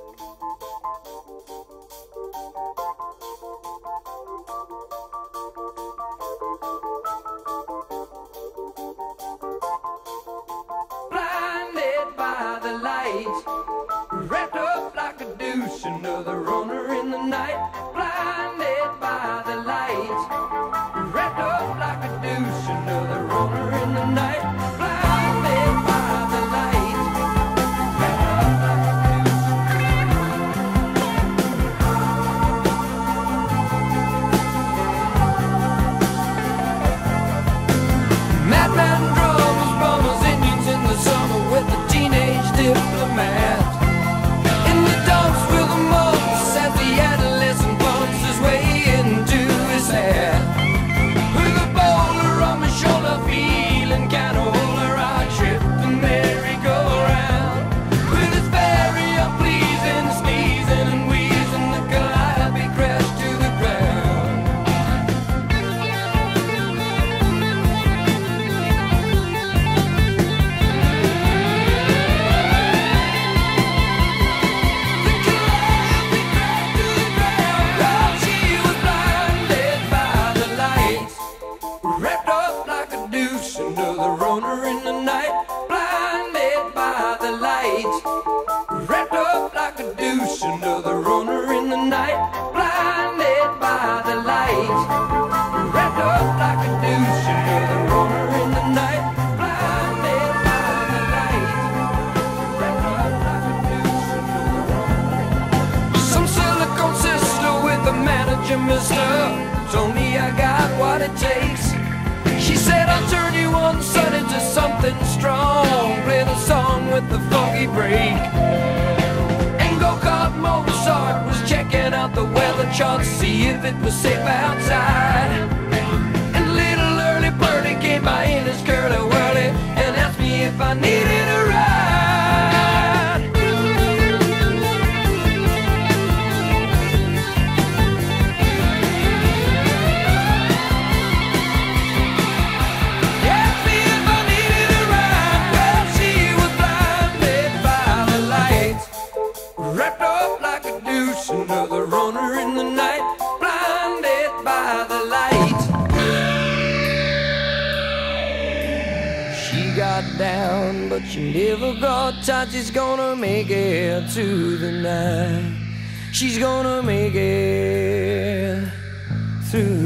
Blinded by the light, wrapped up like a douche, another runner in the night. Blinded by the light, wrapped up like a douche, another runner in the night. Blinded by the light, wrapped up like a douche. Madman drummers, bummers, Indians in the summer with the teenage diplomat. In the dumps with the mumps as the adolescent bumps his way into his hat. With a boulder on my shoulder, feeling kinda older, I trip the merry-go-round. With his very unpleasing sneezing and wheezing, the calliope crashed to the ground. Wrapped up like a douche, another runner in the night. Blinded by the light, wrapped up like a douche, another runner in the night. Blinded by the light, wrapped up like a douche, another runner in the night. Blinded by the light, wrapped up like a douche, another runner. Some silicone sister with a manager, mister, told me I got what it takes. She said I'll turn you on, son, into something strong. Play the song with the funky break. And go-kart Mozart was checking out the weather chart to see if it was safe outside. And little early birdie came by in his curly-whirly and asked me if I needed a ride. Wrapped up like a douche, another runner in the night. Blinded by the light. She got down, but she never got tight. She's gonna make it through the night. She's gonna make it through